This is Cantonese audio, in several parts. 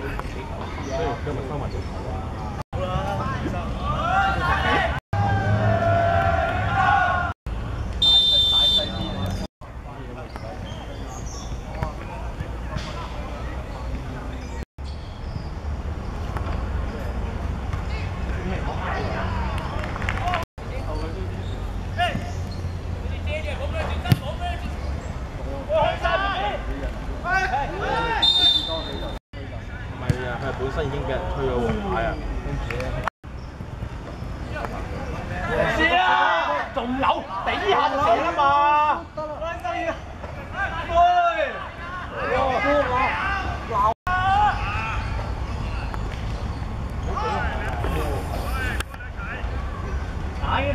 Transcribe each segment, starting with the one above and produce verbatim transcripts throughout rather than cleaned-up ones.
所以今日收埋隻頭啊！ 本身已經俾人吹咗黃牌啊！試啊！仲有比下就射啦嘛！喂！鬧！打嘅。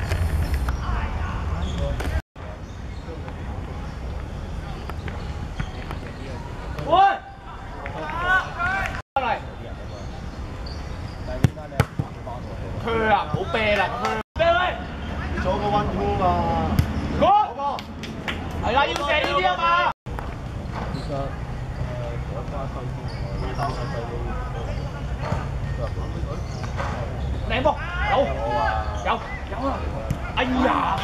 喂！ 佢啊，唔好啤啦，啤喂！做個 one two 嘛，嗰個係啦，要射呢啲啊嘛。其實誒，我加收先，我打手掣都靚波，有有有啊！哎呀！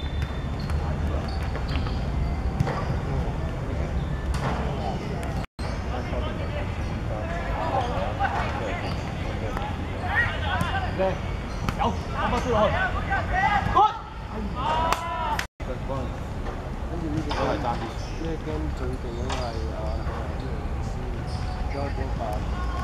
有，啱啱輸落去。good。跟住呢個係暫時，呢 game 最勁嗰個係啊，有點快。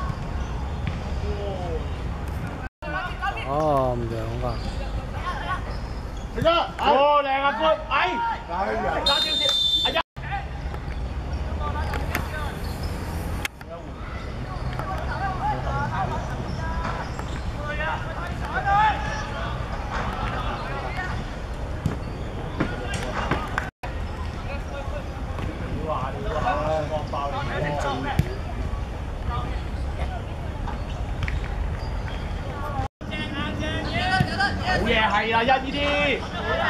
哦，唔樣㗎。食咗。哦，靚啊 good，哎。食少少，哎呀。 好嘢係啊，一呢啲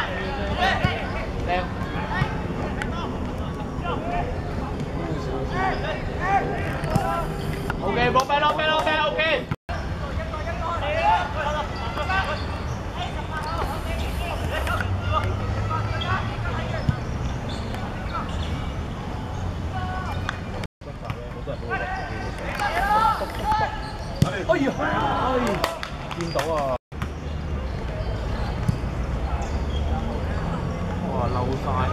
靚。OK， 冇啤咯，啤咯，啤 OK。哎呀，哎，見到啊！ 哇，漏晒！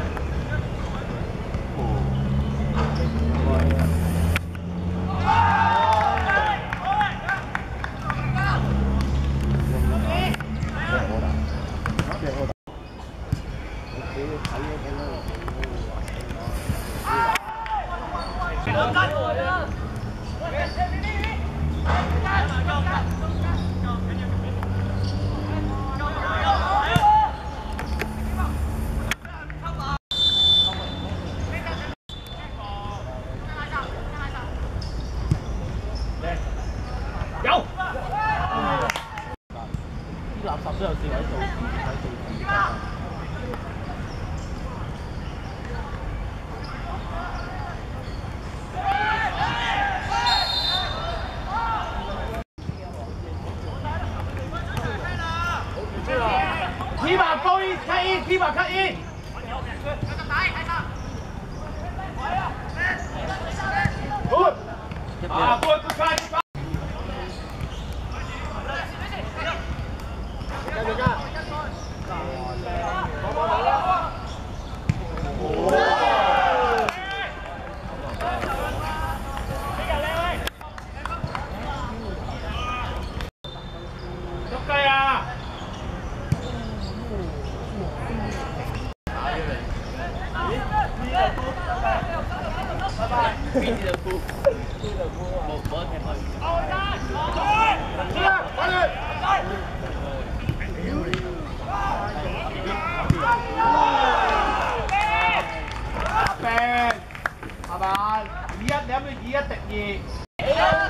有，啲垃圾都有四位數，四位數。keeper go in cut in keeper cut in。good。啊 good good try good try。 邊條褲？邊條褲冇冇得踢佢。阿 Ben， 係嘛？二一，你諗住二一敵二？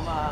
嘛。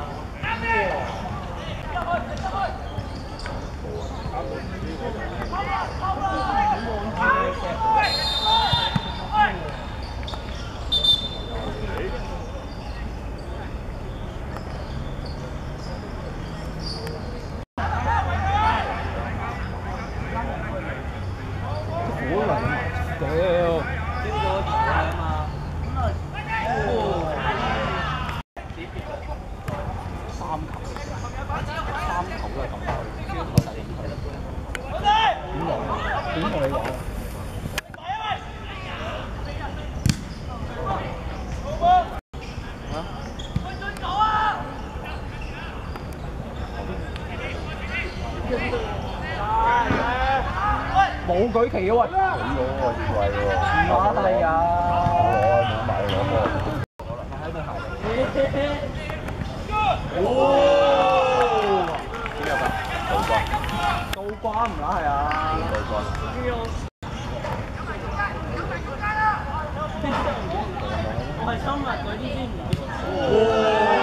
冇舉旗嘅喎，舉咗喎，貴喎，馬係啊，攞冇買攞波，喺度行。哦，邊有㗎？倒掛，倒掛唔乸係啊？倒掛。我係生物嗰啲先唔。